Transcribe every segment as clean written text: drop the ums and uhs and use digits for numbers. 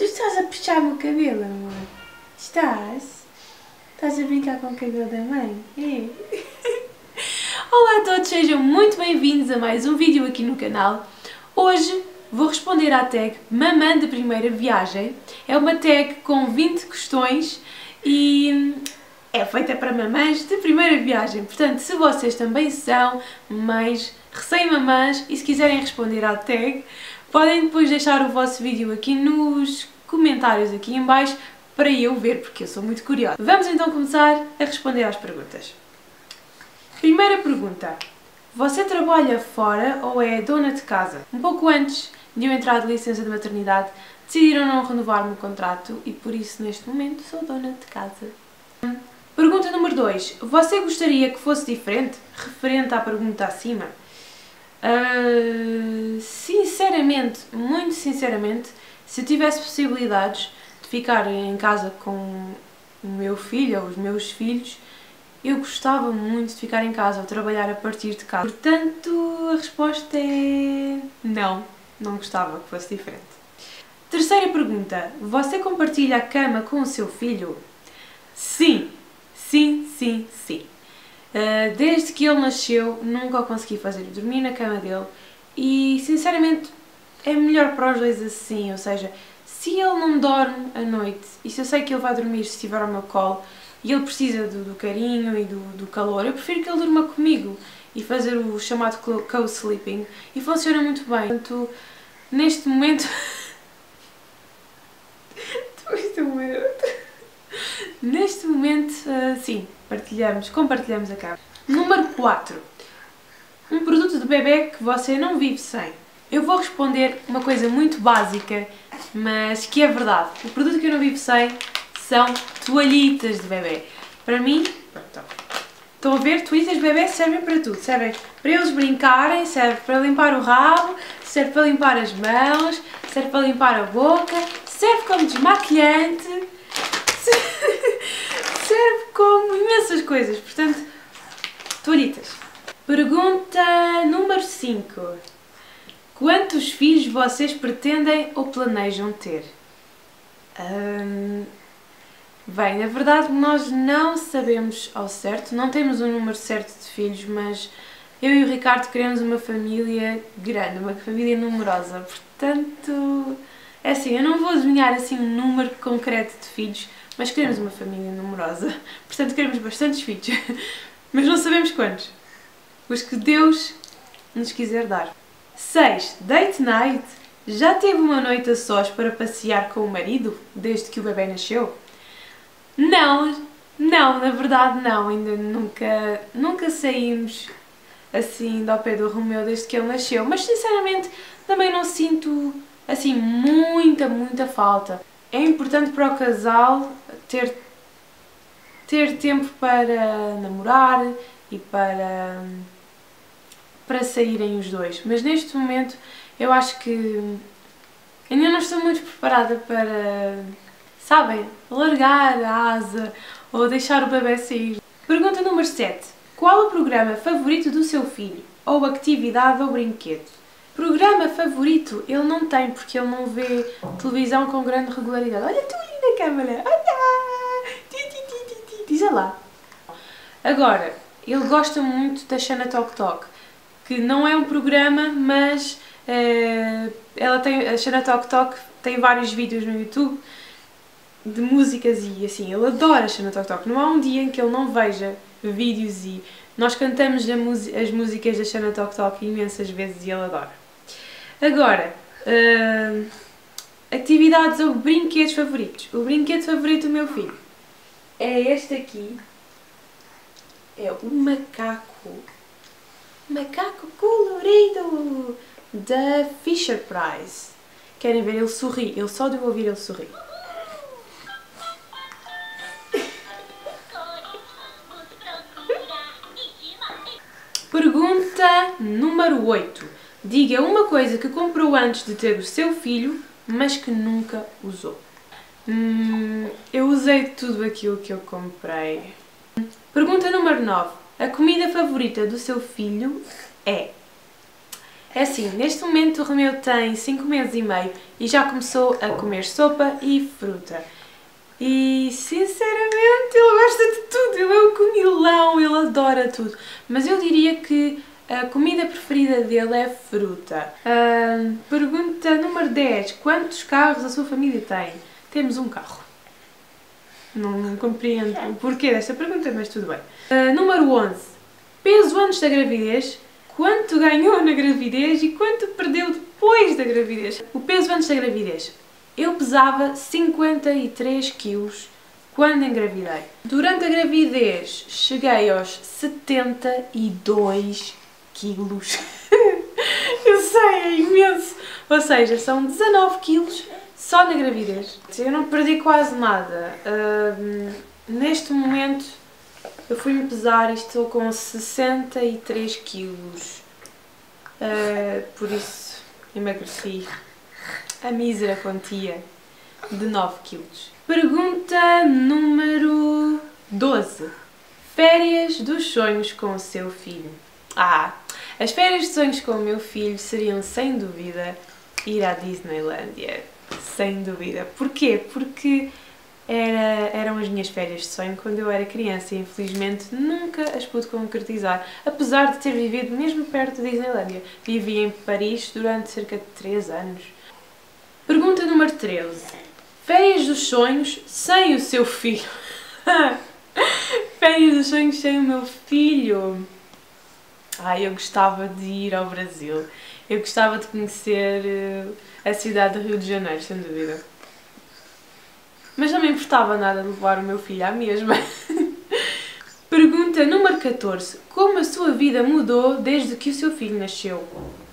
Tu estás a puxar o meu cabelo, amor? Estás? Estás a brincar com o cabelo da mãe? É. Olá a todos, sejam muito bem-vindos a mais um vídeo aqui no canal. Hoje vou responder à tag Mamã de Primeira Viagem. É uma tag com 20 questões e é feita para mamães de primeira viagem. Portanto, se vocês também são mães recém-mamãs e se quiserem responder à tag, podem depois deixar o vosso vídeo aqui nos comentários aqui em baixo para eu ver, porque eu sou muito curiosa. Vamos então começar a responder às perguntas. Primeira pergunta. Você trabalha fora ou é dona de casa? Um pouco antes de eu entrar de licença de maternidade, decidiram não renovar o meu contrato e por isso neste momento sou dona de casa. Pergunta número 2. Você gostaria que fosse diferente, referente à pergunta acima? Sinceramente, muito sinceramente, se eu tivesse possibilidades de ficar em casa com o meu filho ou os meus filhos, eu gostava muito de ficar em casa ou trabalhar a partir de casa. Portanto, a resposta é não, não gostava que fosse diferente. Terceira pergunta. Você compartilha a cama com o seu filho? Sim, sim, sim, sim. Desde que ele nasceu, nunca o consegui fazer dormir na cama dele e, sinceramente, é melhor para os dois assim, ou seja, se ele não dorme à noite e se eu sei que ele vai dormir se estiver ao meu colo e ele precisa do carinho e do calor, eu prefiro que ele durma comigo e fazer o chamado co-sleeping e funciona muito bem. Portanto, neste momento... Neste momento, sim, compartilhamos a cama. Número 4. Um produto de bebê que você não vive sem. Eu vou responder uma coisa muito básica, mas que é verdade. O produto que eu não vivo sem são toalhitas de bebê. Para mim, estão a ver, toalhitas de bebê servem para tudo. Servem para eles brincarem, serve para limpar o rabo, serve para limpar as mãos, serve para limpar a boca, serve como desmaquilhante, serve como imensas coisas. Portanto, toalhitas. Pergunta número 5. Quantos filhos vocês pretendem ou planejam ter? Bem, na verdade nós não sabemos ao certo, não temos um número certo de filhos, mas eu e o Ricardo queremos uma família grande, uma família numerosa, portanto, é assim, eu não vou adivinhar assim um número concreto de filhos, mas queremos uma família numerosa, portanto queremos bastantes filhos, mas não sabemos quantos, os que Deus nos quiser dar. 6. Date night. Já teve uma noite a sós para passear com o marido, desde que o bebê nasceu? Não, na verdade não, ainda nunca saímos assim ao pé do Romeu desde que ele nasceu, mas sinceramente também não sinto assim muita falta. É importante para o casal ter tempo para namorar e para saírem os dois, mas neste momento eu acho que ainda não estou muito preparada para, sabem, largar a asa ou deixar o bebê sair. Pergunta número 7. Qual o programa favorito do seu filho? Ou atividade ou brinquedo? Programa favorito ele não tem, porque ele não vê televisão com grande regularidade. Olha tu ali na câmara! Olha! Diz lá. Agora, ele gosta muito da Xana Tok Tok, que não é um programa, mas a Xana Tok Tok tem vários vídeos no YouTube de músicas e assim, ele adora a Xana Tok Tok. Não há um dia em que ele não veja vídeos e nós cantamos as músicas da Xana Tok Tok imensas vezes e ele adora. Agora, atividades ou brinquedos favoritos. O brinquedo favorito do meu filho é este aqui. É o macaco colorido da Fisher Price. Querem ver? Ele sorri. Ele só de eu ouvir ele sorri. Pergunta número 8. Diga uma coisa que comprou antes de ter o seu filho, mas que nunca usou. Eu usei tudo aquilo que eu comprei. Pergunta número 9. A comida favorita do seu filho é... É assim, neste momento o Romeu tem 5 meses e meio e já começou a comer sopa e fruta. E sinceramente ele gosta de tudo, ele é um comilão, ele adora tudo. Mas eu diria que a comida preferida dele é fruta. Pergunta número 10. Quantos carros a sua família tem? Temos um carro. Não compreendo o porquê desta pergunta, mas tudo bem. Número 11. Peso antes da gravidez. Quanto ganhou na gravidez e quanto perdeu depois da gravidez? O peso antes da gravidez. Eu pesava 53 quilos quando engravidei. Durante a gravidez cheguei aos 72 quilos. Eu sei, é imenso. Ou seja, são 19 quilos só na gravidez. Eu não perdi quase nada. Neste momento eu fui-me pesar e estou com 63 quilos. Por isso emagreci a mísera quantia de 9 quilos. Pergunta número 12. Férias dos sonhos com o seu filho. As férias dos sonhos com o meu filho seriam, sem dúvida, ir à Disneylândia. Sem dúvida. Porquê? Porque eram as minhas férias de sonho quando eu era criança e infelizmente nunca as pude concretizar, apesar de ter vivido mesmo perto da Disneylândia. Vivi em Paris durante cerca de 3 anos. Pergunta número 13. Férias dos sonhos sem o seu filho. Férias dos sonhos sem o meu filho. Eu gostava de ir ao Brasil. Eu gostava de conhecer a cidade do Rio de Janeiro, sem dúvida. Mas não me importava nada de levar o meu filho à mesma. Pergunta número 14. Como a sua vida mudou desde que o seu filho nasceu?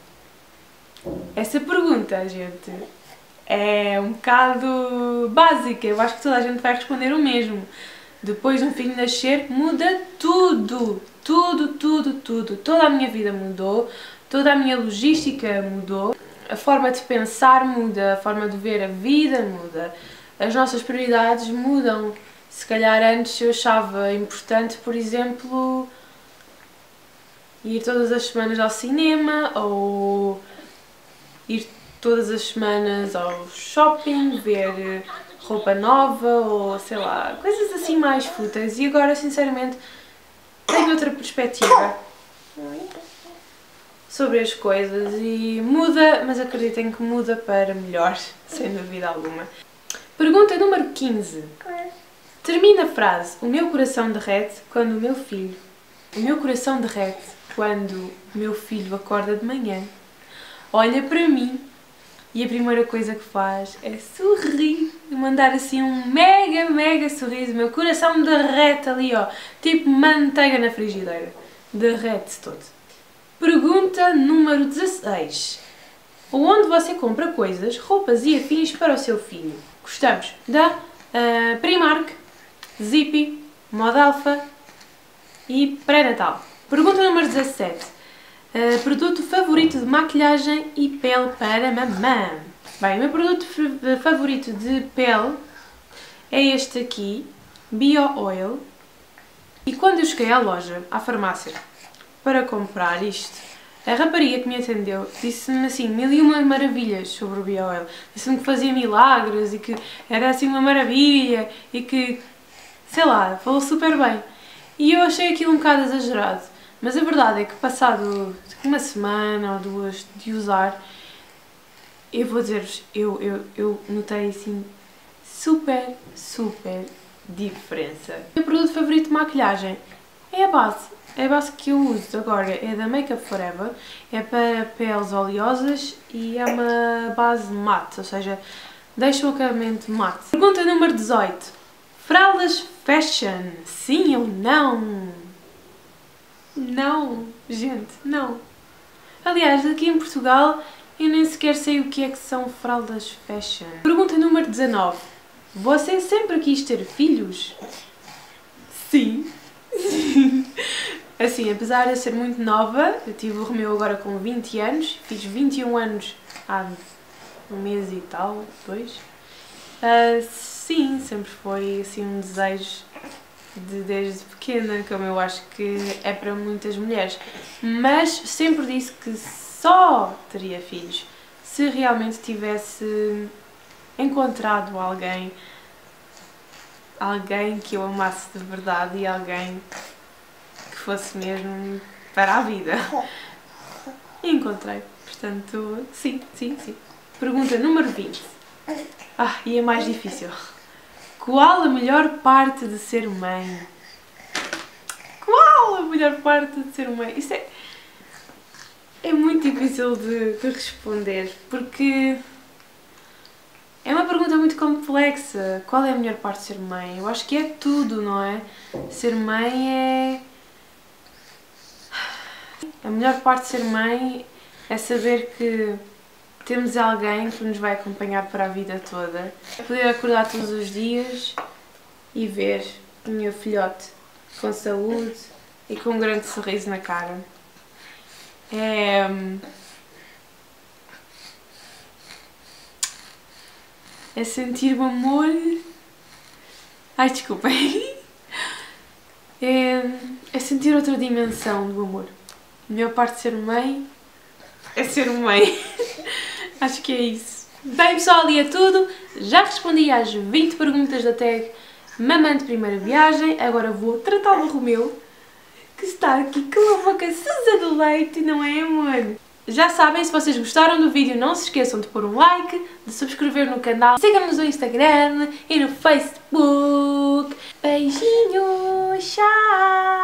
Essa pergunta, gente, é um bocado básica. Eu acho que toda a gente vai responder o mesmo. Depois de um filho nascer, muda tudo. Tudo, tudo, tudo. Toda a minha vida mudou. Toda a minha logística mudou. A forma de pensar muda. A forma de ver a vida muda. As nossas prioridades mudam. Se calhar antes eu achava importante, por exemplo, ir todas as semanas ao cinema ou ir todas as semanas ao shopping, ver roupa nova ou sei lá, coisas assim mais fúteis. E agora, sinceramente, tenho outra perspectiva sobre as coisas e muda, mas acreditem que muda para melhor, sem dúvida alguma. Pergunta número 15. Termina a frase: o meu coração derrete quando o meu filho... O meu coração derrete quando o meu filho acorda de manhã, olha para mim e a primeira coisa que faz é sorrir, mandar assim um mega sorriso. O meu coração derrete ali, ó, tipo manteiga na frigideira. Derrete-se todo. Pergunta número 16. Onde você compra coisas, roupas e afins para o seu filho? Gostamos da Primark, Zippy, Moda Alfa e Pré-Natal. Pergunta número 17. Produto favorito de maquilhagem e pele para mamã? Bem, o meu produto favorito de pele é este aqui, Bio Oil. E quando eu cheguei à loja, à farmácia, para comprar isto, a rapariga que me atendeu disse-me assim 1001 maravilhas sobre o Bio Oil. Disse-me que fazia milagres e que era assim uma maravilha e que, sei lá, falou super bem. E eu achei aquilo um bocado exagerado. Mas a verdade é que passado uma semana ou duas de usar, eu vou dizer-vos, eu notei assim super diferença. O meu produto favorito de maquilhagem é a base. A base que eu uso agora é da Make Up For Ever, é para peles oleosas e é uma base mate, ou seja, deixa o acabamento mate. Pergunta número 18. Fraldas fashion, sim ou não? Não, gente, não. Aliás, aqui em Portugal eu nem sequer sei o que é que são fraldas fashion. Pergunta número 19. Você sempre quis ter filhos? Sim. Assim, apesar de eu ser muito nova, eu tive o Romeu agora com 20 anos, fiz 21 anos há um mês e tal, 2. Sim, sempre foi assim um desejo desde pequena, como eu acho que é para muitas mulheres. Mas sempre disse que só teria filhos se realmente tivesse encontrado alguém que eu amasse de verdade e alguém que fosse mesmo para a vida. E encontrei. Portanto, sim. Pergunta número 20. E é mais difícil. Qual a melhor parte de ser mãe? Qual a melhor parte de ser mãe? Isso é muito difícil de responder, porque é uma pergunta muito complexa. Qual é a melhor parte de ser mãe? Eu acho que é tudo, não é? Ser mãe é... A melhor parte de ser mãe é saber que temos alguém que nos vai acompanhar para a vida toda. Poder acordar todos os dias e ver o meu filhote com saúde e com um grande sorriso na cara. É sentir o amor... desculpem. É sentir outra dimensão do amor. A melhor parte de ser mãe é ser mãe. Acho que é isso. Bem pessoal, e é tudo. Já respondi às 20 perguntas da tag Mamã de Primeira Viagem. Agora vou tratar do Romeu, que está aqui com a boca suja do leite, não é, amor? Já sabem, se vocês gostaram do vídeo, não se esqueçam de pôr um like, de subscrever no canal, sigam-nos no Instagram e no Facebook. Beijinhos, tchau!